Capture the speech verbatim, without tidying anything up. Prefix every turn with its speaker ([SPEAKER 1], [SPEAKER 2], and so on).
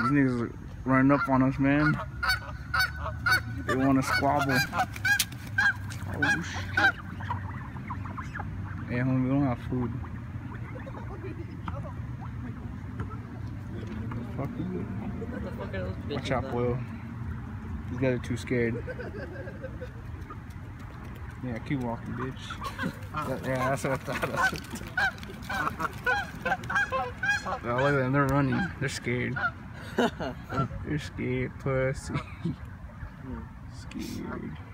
[SPEAKER 1] These niggas are running up on us, man. They want to squabble. Oh, shit. Hey, homie, we don't have food. Fuck you. Watch out, Will. These guys are too scared. Yeah, keep walking, bitch. Yeah, that's what I thought. That's what oh, look at them, they're running. They're scared. They're scared, pussy. Scared.